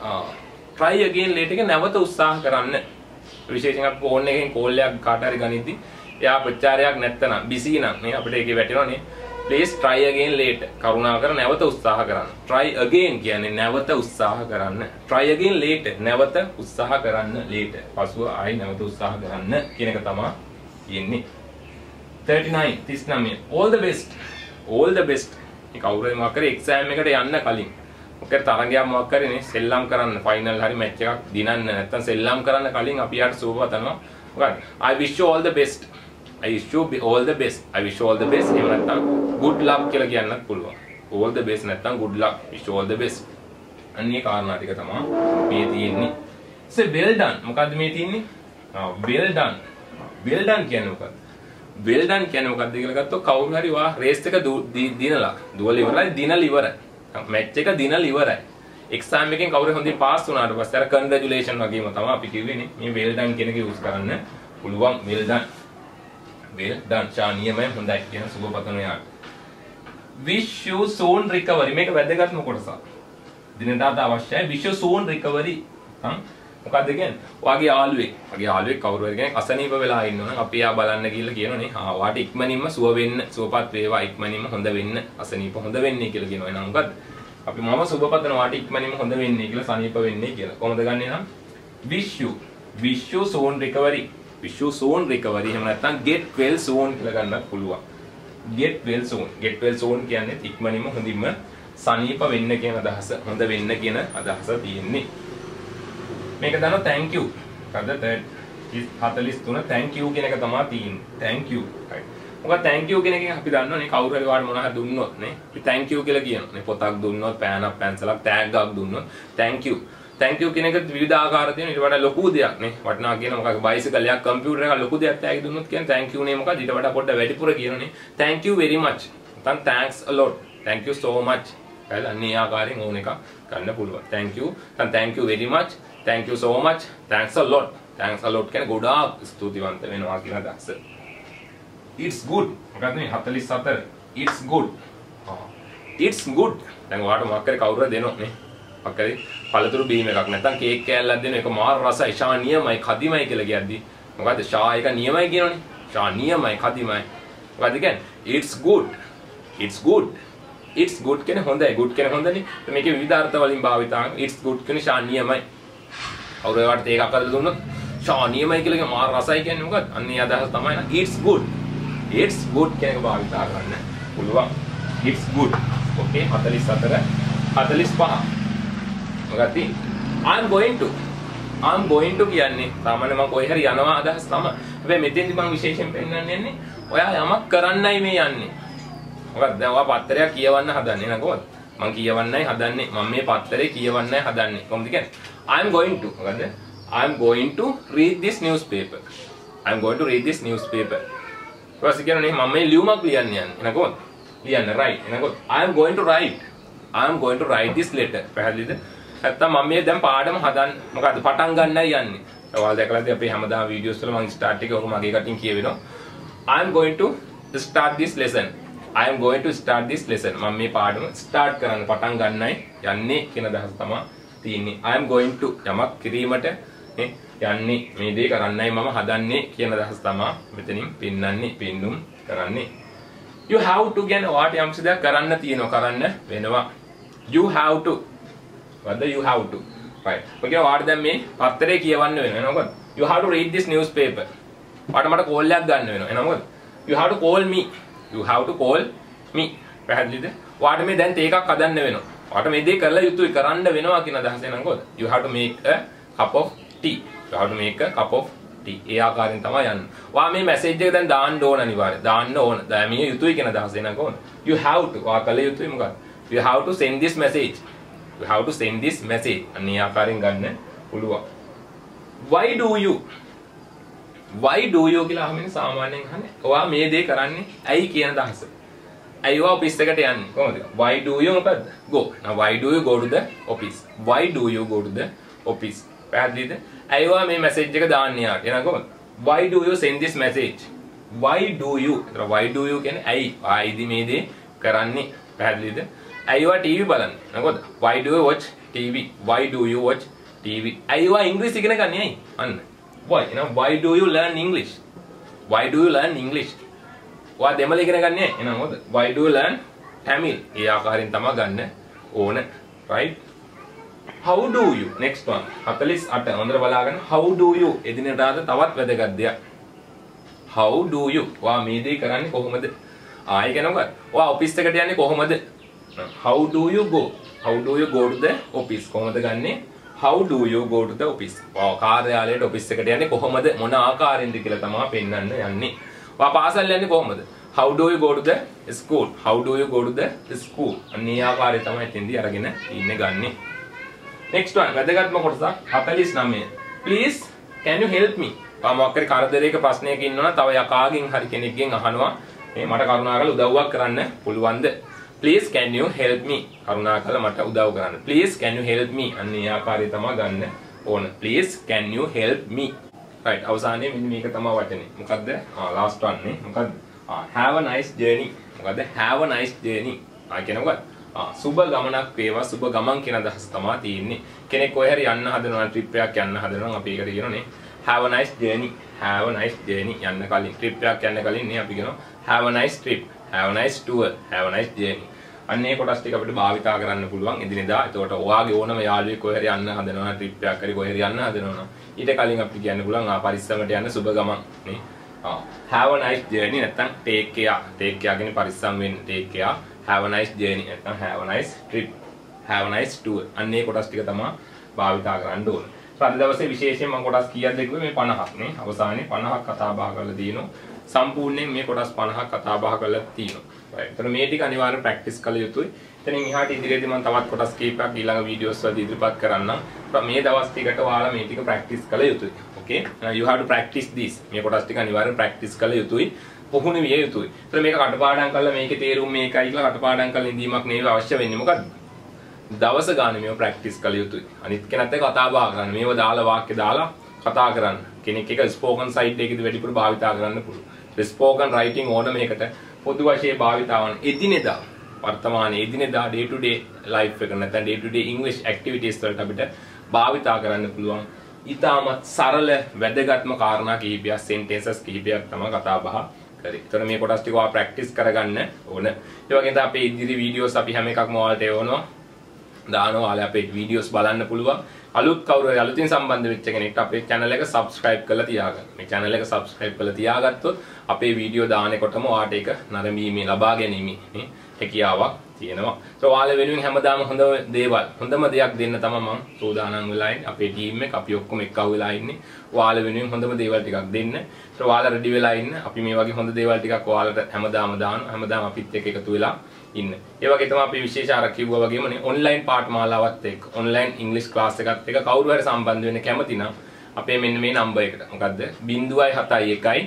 try again later එක නැවත උත්සාහ කරන්න. විශේෂයෙන් අපි ෆෝන් එකෙන් කෝල් එකක් කාට හරි ගනිද්දි එයා ප්‍රචාරයක් නැත්තනම් බිසි නම් මේ අපිට ඒකේ වැටෙනවනේ. please try again later. කරුණාකර නැවත උත්සාහ කරන්න. try again කියන්නේ නැවත උත්සාහ කරන්න. try again later නැවත උත්සාහ කරන්න later. පසුව ආයි නැවත උත්සාහ කරන්න කියන එක තමයි කියන්නේ. 39 all the best. all the best. මේ කවුරුහරි මොකක් කරේ exam එකට යන්න කලින් මොකද තරගයක් මොකක් කරේනේ සෙල්ලම් කරන්න ෆයිනල් හරි මැච් එකක් දිනන්න නැත්තම් සෙල්ලම් කරන්න කලින් අපි යාට සුබ පතනවා. මොකද I wish you all the best. I wish you all the best. I wish you all the best. එහෙම නැත්නම් good luck කියලා කියන්නත් පුළුවන්. all the best නැත්නම් good luck. wish you all the best. අන්නේ කාරණා ටික තමයි මේ තියෙන්නේ. so well done. මොකද්ද මේ තියෙන්නේ? well done. well done කියන්නේ මොකද්ද? well done කියන්නේ මොකද්ද කියලා ගත්තොත් කවුරු හරි වා රේස් එක දිනලා දුවලා ඉවරයි දිනලා ඉවරයි. මැච් එක දිනලා ඉවරයි. එක්සෑම් එකෙන් කවුරු හොඳින් පාස් වුණාට පස්සේ අර කන්ග්‍රැචුලේෂන් වගේම තමයි අපි කිව්වේනේ. මේ well done කියන එක යූස් කරන්න පුළුවන්. well done. well done. ශානියමයි හොඳයි කියන සුබ පතන යාට. wish you soon recovery. මේක වැදගත්ම කොටසක්. දිනදාට අවශ්‍යයි wish you soon recovery. මොකක්ද කියන්නේ? ඔයාගේ යාළුවෙක් කවුරු හරි කෙනෙක් අසනීප වෙලා ඉන්නවනම් අපි යා බලන්න ගිහලා කියනෝනේ ඔයාට ඉක්මනින්ම සුව වෙන්න, සුවපත් වේවා, ඉක්මනින්ම හොඳ වෙන්න, අසනීප හොඳ වෙන්නේ කියලා කියනවා. එහෙනම් මොකද්ද? අපි මම සුබපතන ඔයාට ඉක්මනින්ම හොඳ වෙන්නේ කියලා, සනීප වෙන්නේ කියලා. කොහොමද ගන්නෙ නම්? wish you soon recovery. wish you soon recovery. එහෙම නැත්නම් get well soon කියලා ගන්නත් පුළුවන්. get well soon කියන්නේ ඉක්මනින්ම හොඳින්ම සනීප වෙන්න කියන අදහස, හොඳ වෙන්න කියන අදහස තියෙන්නේ. මේක දානවා thank you. කද්ද 43 thank you කියන එක තමයි තියෙන්නේ. thank you. right. මොකද thank you කියන එකෙන් අපි දන්නවනේ කවුරු හරි වාට මොනවා දුන්නොත් නේ. අපි thank you කියලා කියනවා. නේ පොතක් දුන්නොත්, පෑනක්, පැන්සලක්, ටැග් එකක් දුන්නොත් thank you. thank you කියන එක විවිධ ආකාර තියෙනවා. ඊට වඩා ලොකු දෙයක් නේ. වටිනා කියන මොකක්ද බයිසිකලයක්, කම්පියුටර් එකක් ලොකු දෙයක් tag දුන්නොත් කියන්නේ thank you නේ මොකද ඊට වඩා පොඩ්ඩක් වැඩිපුර කියනනේ. thank you very much. නැත්නම් thanks a lot. thank you so much. හරිද? අන්නේ ආකාරයෙන් ඕන එකක් ගන්න පුළුවන්. thank you. නැත්නම් thank you very much. thank you so much. thanks a lot. thanks a lot කියන්නේ ගොඩාක් ස්තුතිවන්ත වෙනවා කියන අදහස. it's good. මොකක්ද මේ 44 it's good. it's good. දැන් ඔයාලට මොකක් කරේ කවුරුහරි දෙනොත් නේ. මොකක් කරේ පළතුරු බීම එකක් නැත්නම් කේක් කෑල්ලක් දෙන එක මාර රසයි, ෂා නියමයි, කදිමයි කියලා කියද්දි මොකද්ද ෂා එක නියමයි කියනවනේ. ෂා නියමයි, කදිමයි. මොකද්ද කියන්නේ? it's good. it's good. it's good කියන්නේ හොඳයි. good කියන්නේ හොඳනේ. මේකේ විවිධ අර්ථ වලින් භාවිතා කරනවා. it's good කියන්නේ ෂා නියමයි. කවුරු ඒවට තේකක් අරලා දුන්නොත් ෂා නියමයි කියලා කියන මාර රසයි කියන්නේ මොකද්ද? අන්නේ අදහස තමයි නා it's good. it's good කියන එක භාවිතා කරන්න පුළුවන්. it's good. okay 44 45 මොකක්ද? I'm going to කියන්නේ සාමාන්‍ය මම කොහේ හරි යනවා අදහස් තමයි. හැබැයි මෙතෙන්දි මම විශේෂයෙන් පෙන්නන්න යන්නේ ඔයා යමක් කරන්නයි මේ යන්නේ. මොකක්ද? දැන් ඔයා පත්තරයක් කියවන්න හදන්නේ නේද? මම කියවන්නයි හදන්නේ. මම මේ පත්තරේ කියවන්නයි හදන්නේ. කොහොමද කියන්නේ? I'm going to මොකද්ද? I'm going to read this newspaper. I'm going to read this newspaper. ඊපස්සේ කියන්නේ මම මේ ලියුමක් ලියන්න යන්නේ. නේද? ලියන්න right. නේද? I'm going to write this letter. පැහැදිලිද? නැත්තම් මම මේ දැන් පාඩම හදන්න මොකද්ද පටන් ගන්නයි යන්නේ. ඔයාලා දැකලාද අපේ හැමදාම වීඩියෝස් වල මම ස්ටාර්ට් එකේ ඔක මගේ කටින් කියවෙනවා. I am going to start this lesson. මම මේ පාඩම ස්ටාර්ට් කරන්න පටන් ගන්නයි යන්නේ කියන අදහස තමයි තියෙන්නේ. I am going to යමක් කිරීමට නේ යන්නේ මේ දේ කරන්නයි මම හදන්නේ කියන අදහස තමයි මෙතනින් පෙන්වන්නේ, පෙන්නුම් කරන්නේ. You have to කියන්නේ ඔයාට යම්කිසි දෙයක් කරන්න තියෙනවා, කරන්න වෙනවා. You have to what you have to right ඔකේ ඔයාට දැන් මේ පත්තරේ කියවන්න වෙනවා නේද? You have to read this newspaper. ඔයාට මට කෝල් එකක් ගන්න වෙනවා. එහෙනම් මොකද? You have to call me. පැහැදිලිද? ඔයාට මේ දැන් තේ එකක් හදන්න වෙනවා. ඔයාට මේ දේ කරලා යුතුයි, කරන්න වෙනවා කියන අදහස එනනම් කොහොමද? You have to make a cup of tea. ඒ ආකාරයෙන් තමයි යන්නේ. ඔයා මේ මැසේජ් එක දැන් දාන්න ඕන අනිවාර්යයෙන්. දාන්න ඕන. දැමීම යුතුයි කියන අදහස එනනම් කොහොමද? You have to ඔයා කළ යුතුයි මොකක්ද? You have to send this message. අන්නේ ආකාරයෙන් ගන්න පුළුවන්. Why do you කියලා අහන්නේ සාමාන්‍යයෙන් අහන්නේ. ඔයා මේ දේ කරන්නේ ඇයි කියන අදහස. ඇයි ඔයා ඔෆිස් එකට යන්නේ? කොහොමද? Why do you මොකද්ද? Go. Now why do you go to the office? පැහැදිලිද? ඇයි ඔයා මේ මැසේජ් එක දාන්නේ යාට? එහෙනම් කොහොමද? Why do you send this message? Why do you කියන්නේ ඇයි? ආයිදි මේ දේ කරන්නේ. පැහැදිලිද? ඇයි ඔයා TV බලන්නේ? නේද? Why do you watch TV? ඇයි ඔයා ඉංග්‍රීසි ඉගෙන ගන්නේ ඇයි? අන්න. Why? Why do you learn English? ඔයා දෙමළ ඉගෙන ගන්නේ එහෙනම් හොඳ. Why do you learn Tamil? ඒ ආකාරයෙන් තමයි ගන්න ඕන. right? How do you? Next one. 48 හොඳට බලාගන්න. How do you? එදිනෙදාට තවත් වැදගත් දෙයක්. How do you? ඔයා මේ දේ කරන්නේ කොහොමද? ආයෙ කියනවා. ඔයා ඔෆිස් එකට යන්නේ කොහොමද? How do you go? How do you go to the office? කොහොමද ගන්නේ? How do you go to the office? ඔයා කාර්යාලයට ඔෆිස් එකට යන්නේ කොහොමද? මොන ආකාරයෙන්ද කියලා තමයි පෙන්වන්න යන්නේ. ඔයා පාසල් යන්නේ කොහොමද? How do you go to the school? How do you go to the school? අන්නේ ආකාරය තමයි එතෙන්දී අරගෙන ඉන්නේ ගන්නෙ. Next one. වැදගත්ම කොටසක් 49. Please can you help me? ඔයා මොකක් හරි කරදරයක ප්‍රශ්නයක ඉන්නවනම් තව යකාගෙන් හරි කෙනෙක්ගෙන් අහනවා මේ මට කරුණාකරලා උදව්වක් කරන්න පුළුවන්ද? Please can you help me? කරුණාකරලා මට උදව් කරන්න. Please can you help me? අන්නේ ආකාරය තමයි ගන්න ඕන. Please can you help me? right අවසානයේ මෙන්න මේක තමයි වචනේ. මොකද්ද? last one නේ. මොකද්ද? have a nice journey. මොකද්ද? have a nice journey. කියනකොට සුබ ගමනක් වේවා. සුබ ගමන් කියන අදහස තමයි තියෙන්නේ. කෙනෙක් කොහේ හරි යන්න හදනවා ට්‍රිප් එකක් යන්න හදනවා අපි ඒකට කියනෝනේ have a nice journey. have a nice journey යන්න කලින් ට්‍රිප් එකක් යන්න කලින් නේ අපි කියනවා have a nice trip. have a nice tour. have a nice journey. අන්නේ කොටස් ටික අපිට භාවිතා කරන්න පුළුවන් එදිනෙදා. එතකොට ඔයාගේ ඕනම යාළුවෙක් කොහේ හරි යන්න හදනවා ට්‍රිප් එකක් හරි කොහේ හරි යන්න හදනවා ඊට කලින් අපිට කියන්න පුළුවන් පරිස්සමට යන්න සුබ ගමන් නේ. have a nice journey නැත්නම් take care. take care කියන්නේ පරිස්සම් වෙන්න. take care. have a nice journey නැත්නම් have a nice trip. have a nice tour. අන්නේ කොටස් ටික තමයි භාවිතා කරන්න ඕනේ. අද දවසේ විශේෂයෙන් මම කොටස් කීයක්ද කිව්වේ මේ 50ක් නේ. අවසානයේ 50ක් කතා බහ කරලා දිනනවා. සම්පූර්ණයෙන් මේ කොටස් 50ක් කතා බහ කරලා තියෙනවා. right. එතන මේ ටික අනිවාර්යෙන් ප්‍රැක්ටිස් කළ යුතුයි. එතනින් එහාට ඉදිරියේදී මම තවත් කොටස් කීපයක් ඊළඟ වීඩියෝස් වලදී ඉදිරිපත් කරන්නම්. මේ දවස් ටිකට ඔයාලා මේ ටික ප්‍රැක්ටිස් කළ යුතුයි. okay? You have to practice this. මේ කොටස් ටික අනිවාර්යෙන් ප්‍රැක්ටිස් කළ යුතුයි. පුහුණු විය යුතුයි. එතන මේක කටපාඩම් කරලා මේකේ තේරුම මේකයි කියලා කටපාඩම් කරලා ඉඳීමක් නෙවෙයි අවශ්‍ය වෙන්නේ. මොකද්ද? දවස ගානේ මේව ප්‍රැක්ටිස් කළ යුතුයි. අනිත් කෙනත් එක්ක කතා බහ කරන්න. මේව දාලා වාක්‍ය දාලා කතා කරන්න. කෙනෙක් එක ස්පෝකන් සයිට් එකේදී වැඩිපුර භාවිතා කරන්න පුළුවන්. ස්පෝකන් රයිටින් ඕන මේකට පොදු වශයෙන් භාවිතාවන එදිනෙදා වර්තමානයේ එදිනෙදා day to day life එක නැත්නම් day to day English activities වලට අපිට භාවිතා කරන්න පුළුවන්. ඊටමත් සරල වැදගත්ම කාරණා කිහිපයක් sentences කිහිපයක් තමයි කතා බහ කරේ. ඒතර මේ කොටස් ටික ඔයා ප්‍රැක්ටිස් කරගන්න ඕන. ඒ වගේම තමයි අපේ ඉදිරි වීඩියෝස් අපි හැම එකක්ම ඔයාලට එවනවා. දානවා ඔයාලා අපේ වීඩියෝස් බලන්න පුළුවන්. අලුත් කවුරු හරි අලුතින් සම්බන්ධ වෙච්ච කෙනෙක්ට අපේ channel එක subscribe කරලා තියාගන්න. මේ channel එක subscribe කරලා තියාගත්තොත් අපේ වීඩියෝ දානකොටම ඔයාට ඒක නරඹීමේ ලබා ගැනීමේ හැකියාවක් තියෙනවා. So ඔයාලා වෙනුවෙන් හැමදාම හොඳම දෙයක් දෙන්න තමයි මම සූදානම් වෙලා ඉන්නේ. අපේ ටීම් එක අපි ඔක්කොම එක්කව වෙලා ඉන්නේ. ඔයාලා වෙනුවෙන් හොඳම දේවල් ටිකක් දෙන්න. So ඔයාලා රෙඩි වෙලා ඉන්න. අපි මේ වගේ හොඳ දේවල් ටිකක් ඔයාලට හැමදාම දානවා. හැමදාම අපිත් එක්ක එකතු වෙලා ඉන්න. ඒ වගේ තමයි අපි විශේෂ අර කිව්වා වගේම නේ ඔන්ලයින් පාඨමාලාවත් එක්ක ඔන්ලයින් ඉංග්‍රීසි ක්ලාස් එකත් එක්ක කවුරු හරි සම්බන්ධ වෙන්න කැමති නම් අපේ මෙන්න මේ නම්බර් එකට. මොකද්ද? 071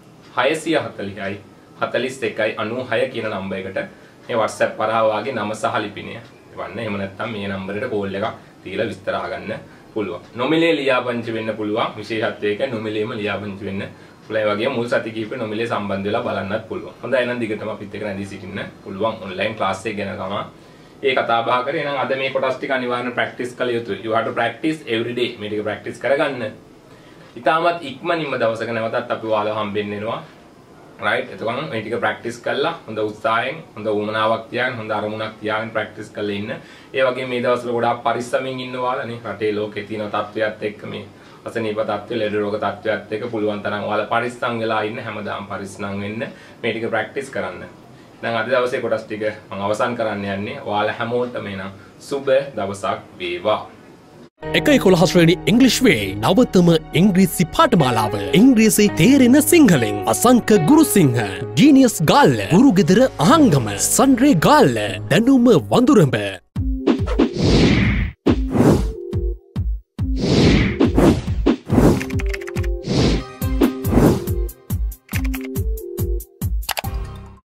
640යි 41යි 96 කියන නම්බර් එකට මේ WhatsApp කරා වාගේ නම සහ ලිපිනය එවන්න. එහෙම නැත්නම් මේ නම්බරේට කෝල් එකක් දීලා විස්තර අහගන්න පුළුවන්. නොමිලේ ලියාපදිංචි වෙන්න පුළුවන්. විශේෂත්වයක නොමිලේම ලියාපදිංචි වෙන්න පුළුවන්. වගේ මුල් සති කිහිපෙ නොමිලේ සම්බන්ධ වෙලා බලන්නත් පුළුවන්. හොඳයි එහෙනම් දිගටම අපිත් එක්ක නැදී සිටින්න පුළුවන් ඔන්ලයින් ක්ලාස් එක ගැන තමයි ඒ කතා බහ කරේ. එහෙනම් අද මේ කොටස් ටික අනිවාර්යෙන් ප්‍රැක්ටිස් කළ යුතුයි. You have to practice every day. මේ ටික ප්‍රැක්ටිස් කරගන්න. ඊටමත් ඉක්මනින්ම දවසක නැවතත් අපි ඔයාලව හම්බෙන්න එනවා. right එතකොට මේ ටික ප්‍රැක්ටිස් කළා හොඳ උත්සාහයෙන් හොඳ උමනාවක් තියාගෙන හොඳ අරමුණක් තියාගෙන ප්‍රැක්ටිස් කරලා ඉන්න. ඒ වගේම මේ දවස්වල ගොඩාක් පරිස්සමින් ඉන්න ඔයාලා නේ රටේ ලෝකේ තියෙන තත්ත්වයක් එක්ක මේ අසනීප තත්ත්වය ලෙඩ රෝග තත්ත්වයක් එක්ක පුළුවන් තරම් ඔයාලා පරිස්සම් වෙලා ඉන්න හැමදාම පරිස්සම් වෙන්න මේ ටික ප්‍රැක්ටිස් කරන්න. දැන් අද දවසේ කොටස් ටික මම අවසන් කරන්න යන්නේ. ඔයාලා හැමෝටම එනම් සුබ දවසක් වේවා. 1.11 ශ්‍රේණි ඉංග්‍රීසි වේ නවතම ඉංග්‍රීසි පාඨමාලාව ඉංග්‍රීසි තේරෙන සිංහලෙන් අසංක ගුරුසිංහ ජීනියස් ගාල්ල ගුරුගෙදර අහංගම සන්රේ ගාල්ල දැනුම වඳුරඹ